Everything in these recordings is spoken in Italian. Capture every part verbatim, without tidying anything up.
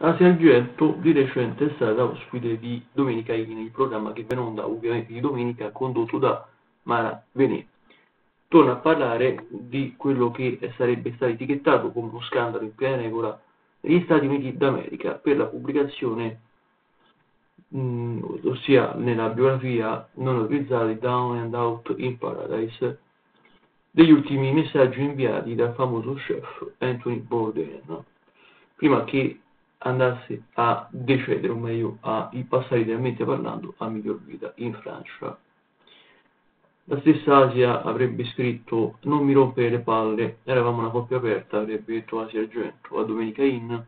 Asia Argento di recente è stata ospite di Domenica In, il programma che viene in onda ovviamente di domenica condotto da Mara Venè. Torna a parlare di quello che sarebbe stato etichettato come uno scandalo in piena regola negli Stati Uniti d'America per la pubblicazione, mh, ossia nella biografia non autorizzata di Down and Out in Paradise, degli ultimi messaggi inviati dal famoso chef Anthony Bourdain, prima che andasse a decedere, o meglio a passare idealmente parlando a miglior vita in Francia. La stessa Asia avrebbe scritto: non mi rompere le palle, eravamo una coppia aperta, avrebbe detto Asia Argento a Domenica In.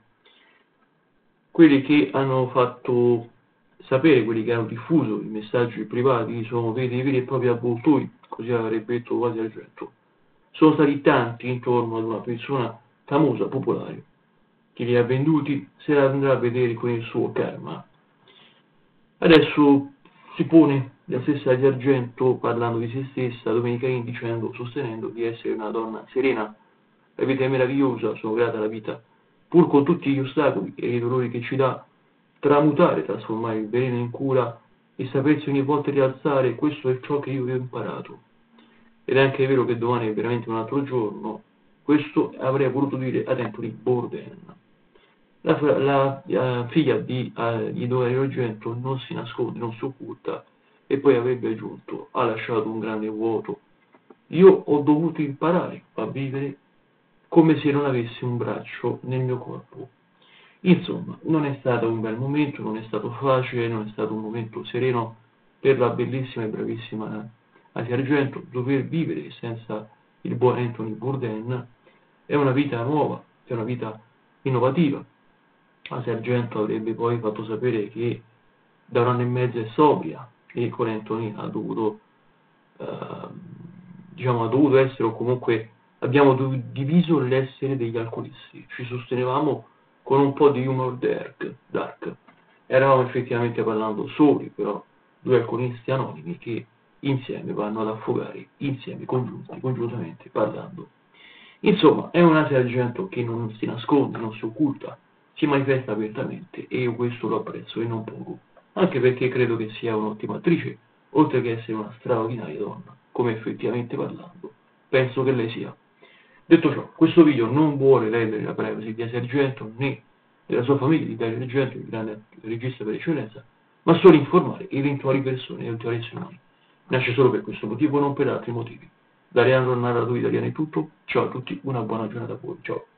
Quelli che hanno fatto sapere, quelli che hanno diffuso i messaggi privati sono dei veri e propri avvoltoi, così avrebbe detto Asia Argento. Sono stati tanti intorno ad una persona famosa, popolare, che li ha venduti, se la andrà a vedere con il suo karma. Adesso si pone la stessa di Argento parlando di se stessa, Domenica In, dicendo, sostenendo di essere una donna serena. La vita è meravigliosa, sono grata alla vita, pur con tutti gli ostacoli e i dolori che ci dà, tramutare, trasformare il veleno in cura e sapersi ogni volta rialzare, questo è ciò che io ho imparato. Ed è anche vero che domani è veramente un altro giorno, questo avrei voluto dire ad Anthony Bourdain. La, la, la figlia di, uh, di Dario Argento non si nasconde, non si occulta, e poi avrebbe aggiunto: ha lasciato un grande vuoto. Io ho dovuto imparare a vivere come se non avessi un braccio nel mio corpo. Insomma, non è stato un bel momento, non è stato facile, non è stato un momento sereno per la bellissima e bravissima Asia Argento. Dover vivere senza il buon Anthony Bourdain è una vita nuova, è una vita innovativa. Asia Argento avrebbe poi fatto sapere che da un anno e mezzo è sobria e con Anthony ha dovuto, eh, diciamo, ha dovuto essere, o comunque abbiamo diviso l'essere degli alcolisti. Ci sostenevamo con un po' di humor dark, dark. Eravamo effettivamente parlando soli, però due alcolisti anonimi che insieme vanno ad affogare, insieme, congiunti, congiuntamente parlando. Insomma, è un Asia Argento che non si nasconde, non si occulta, si manifesta apertamente, e io questo lo apprezzo e non poco, anche perché credo che sia un'ottima attrice, oltre che essere una straordinaria donna, come effettivamente parlando penso che lei sia. Detto ciò, questo video non vuole ledere la privacy di Asia Argento né della sua famiglia, di Dario Argento, il grande regista per eccellenza, ma solo informare eventuali persone e eventuali esseri umani. Nasce solo per questo motivo, non per altri motivi. Da Leandro Narratore Italiano è tutto, ciao a tutti, una buona giornata a voi, ciao.